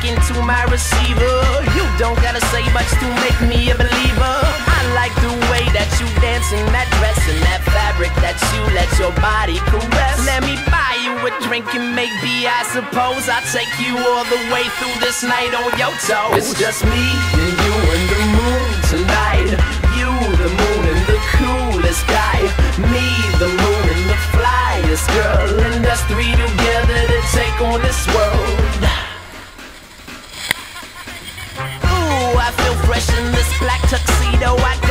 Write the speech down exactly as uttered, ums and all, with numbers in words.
talking to my receiver. You don't gotta say much to make me a believer. I like the way that you dance in that dress and that fabric that you let your body caress. Let me buy you a drink and maybe I suppose I'll take you all the way through this night on your toes. It's just me and you and the moon tonight. You, the moon and the coolest guy. Me, the moon and the flyest girl. And us three together to take on this world. Ooh, I feel fresh in this black tuxedo. I